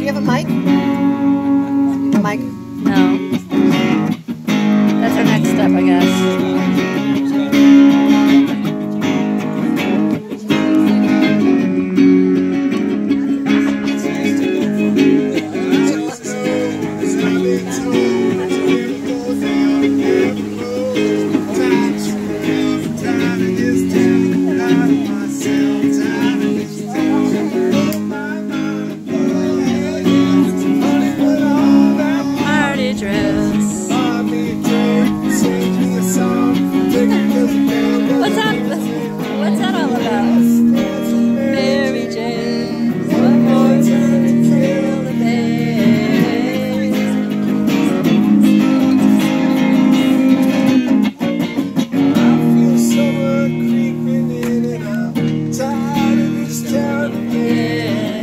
you have a mic? A mic? No. That's our next step, I guess. What's that all about? Mary Jane, what more to tell the day? I feel summer creeping in and I'm tired of this town again.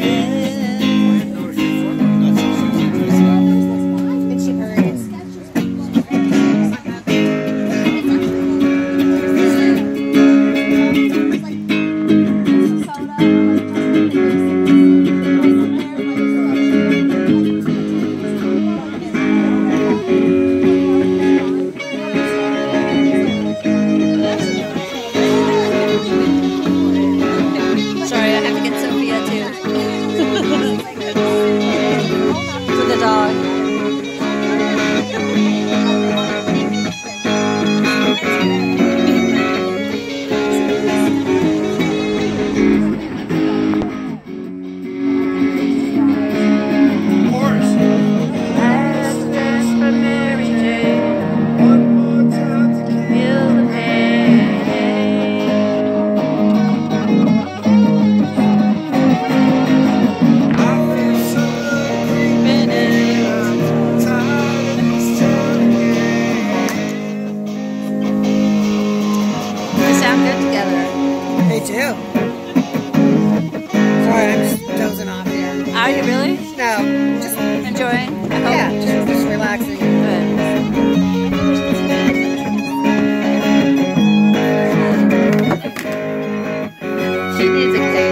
Sorry, I have to get Sophia too. For the dog. Sound good together. They do. Sorry, I'm just dozing off here. Are you really? No, just Enjoying? I hope. yeah, just relaxing. Good. She needs a